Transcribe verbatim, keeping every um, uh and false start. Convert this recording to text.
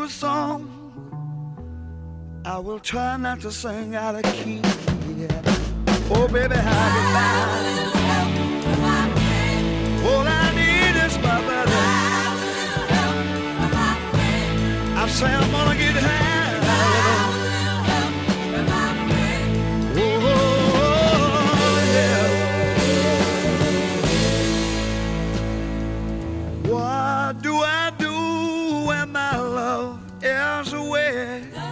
a song. I will try not to sing out of key. Yeah. Oh, baby, how you like? All I need is my buddy. I say I'm gonna get high. Oh, yeah. What do I do when my love is away?